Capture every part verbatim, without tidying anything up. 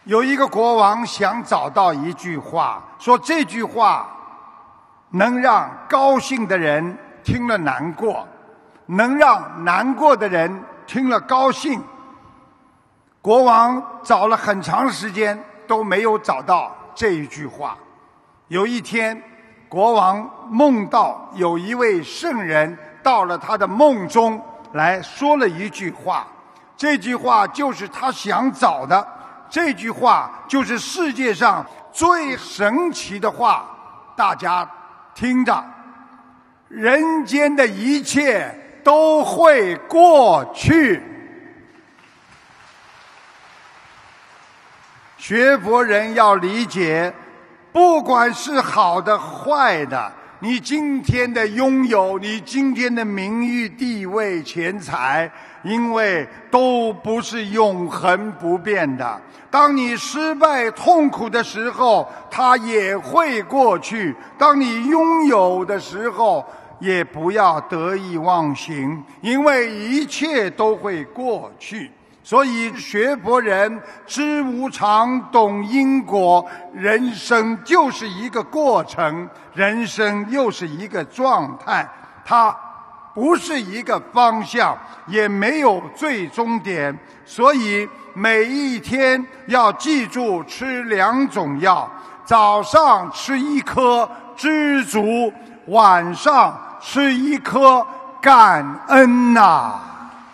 有一个国王想找到一句话，说这句话能让高兴的人听了难过，能让难过的人听了高兴。国王找了很长时间都没有找到这一句话。有一天，国王梦到有一位圣人到了他的梦中来说了一句话，这句话就是他想找的，这句话就是世界上最神奇的话。大家听着，人间的一切都会过去。学佛人要理解，不管是好的坏的，你今天的拥有，你今天的名誉地位钱财，因为都不是永恒不变的。当你失败痛苦的时候，它也会过去；当你拥有的时候，也不要得意忘形，因为一切都会过去。所以学佛人知无常，懂因果，人生就是一个过程，人生又是一个状态，它不是一个方向，也没有最终点。所以每一天要记住吃两种药，早上吃一颗知足，晚上吃一颗感恩呐、啊。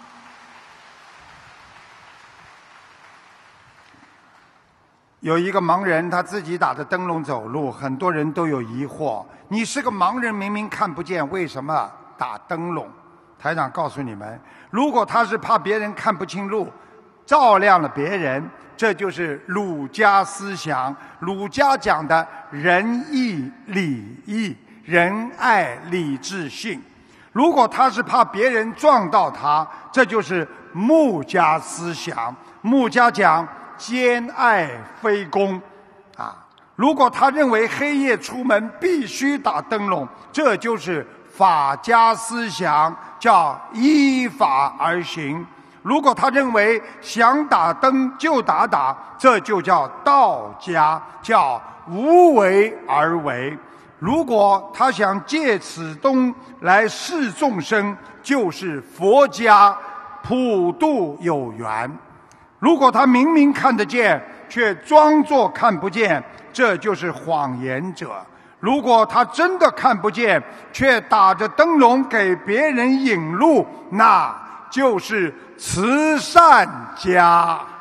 有一个盲人，他自己打着灯笼走路，很多人都有疑惑，你是个盲人，明明看不见，为什么打灯笼？台长告诉你们，如果他是怕别人看不清路，照亮了别人，这就是儒家思想。儒家讲的仁义礼义，仁爱礼智信。如果他是怕别人撞到他，这就是穆家思想。穆家讲兼爱非攻啊！如果他认为黑夜出门必须打灯笼，这就是法家思想，叫依法而行。如果他认为想打灯就打打，这就叫道家，叫无为而为。如果他想借此灯来示众生，就是佛家，普度有缘。如果他明明看得见，却装作看不见，这就是谎言者。如果他真的看不见，却打着灯笼给别人引路，那就是慈善家。